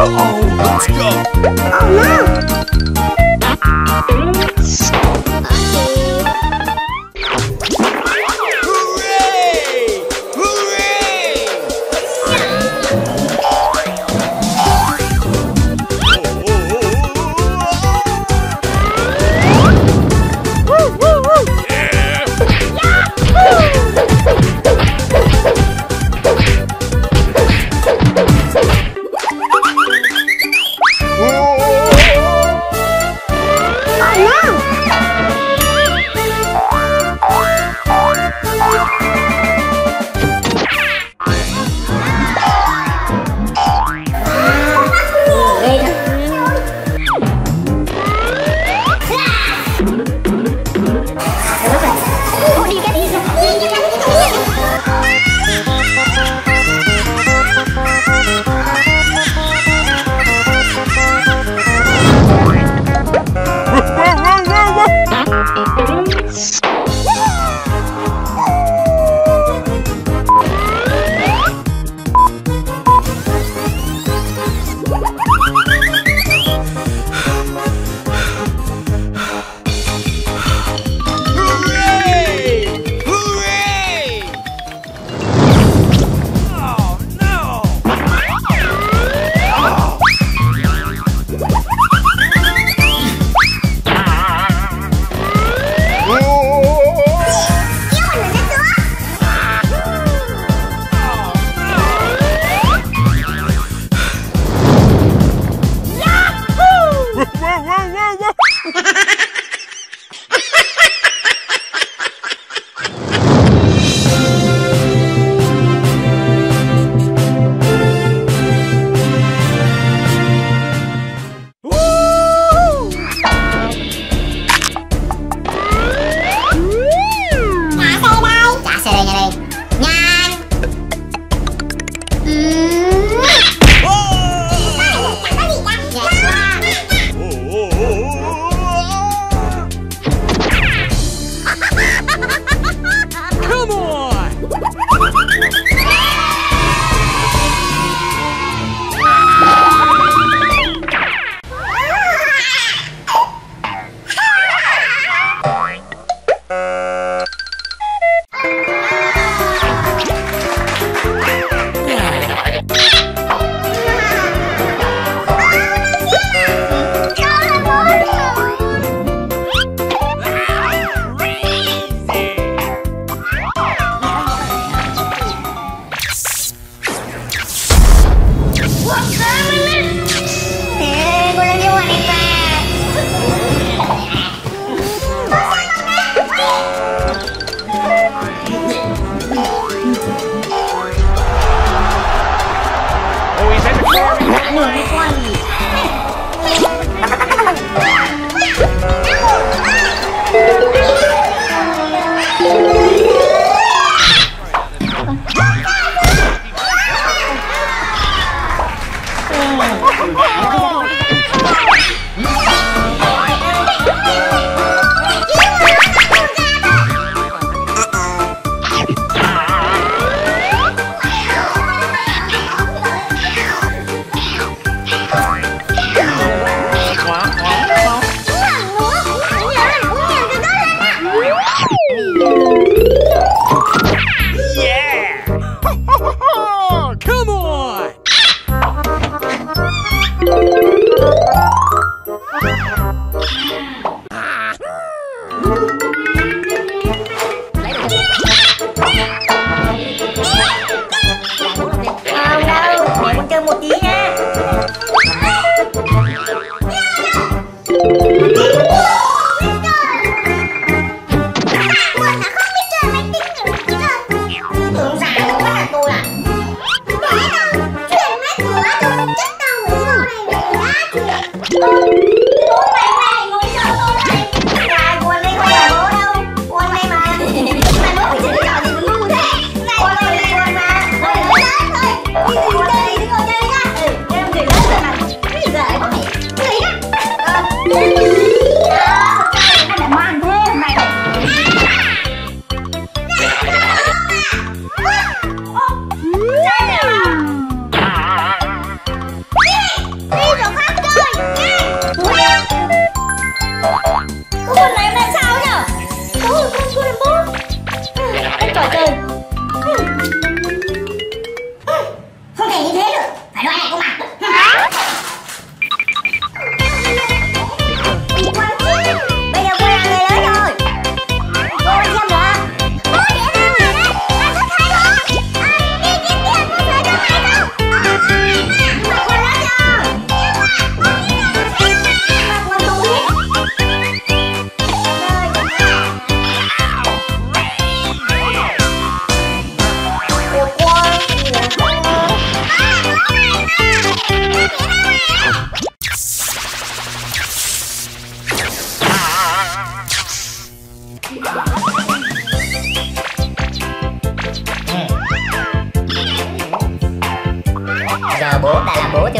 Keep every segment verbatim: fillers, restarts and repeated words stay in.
Uh-oh, let's go. Oh no! Hooray! Hooray! Woo, woo, woo. Whoa!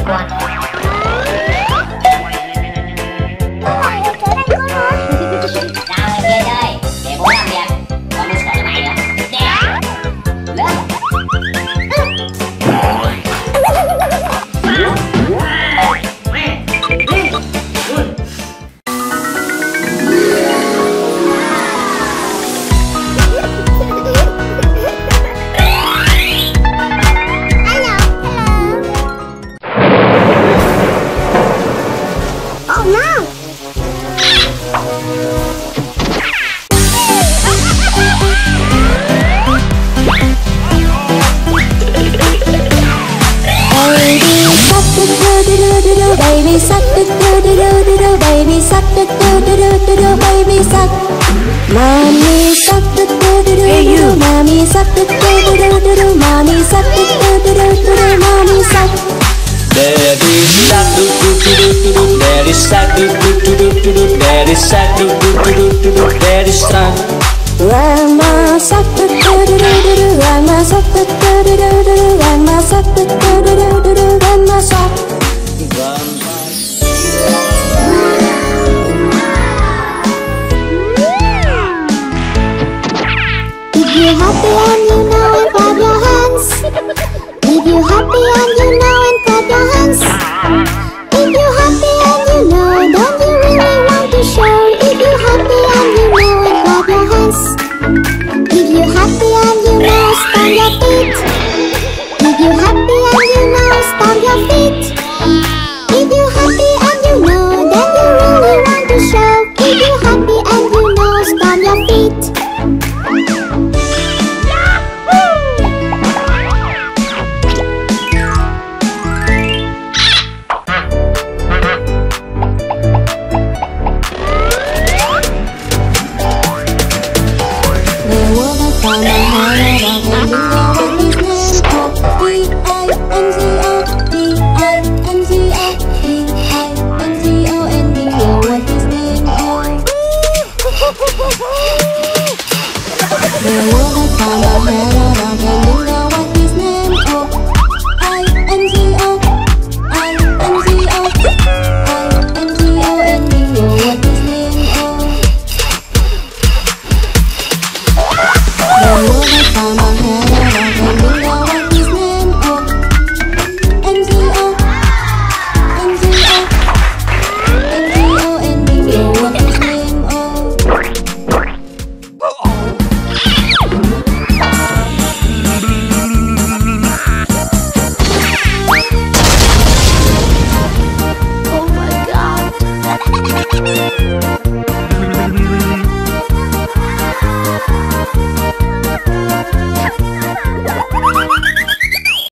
con. Mày ở chỗ này con ơi. Ra ngoài kia chơi, để bố làm việc. Con không sợ cho mày nữa. Nè, lên. Oh no! Baby shark do do do do do do, baby shark do do do do do do, baby shark. Mommy shark do do do do do, mommy shark do do do do do do, mommy shark do do do do do do, mommy shark. Daddy shark do do do do do, Daddy shark do do do do do, Daddy shark do do do do do, Daddy shark. Grandma shark do do do do do, grandma shark do do do do do, grandma shark do do do do do, grandma shark. If you're happy and you know it, clap your hands. If you're happy and you know it, clap your hands. If you're happy and you know, don't you really want to show? If you're happy and you know it, clap your hands. If you're happy and you know, stomp your feet. If you're happy and you know, stomp your feet. If you're happy and you know, then you really want to show. If you're happy and you know, stomp your feet. The world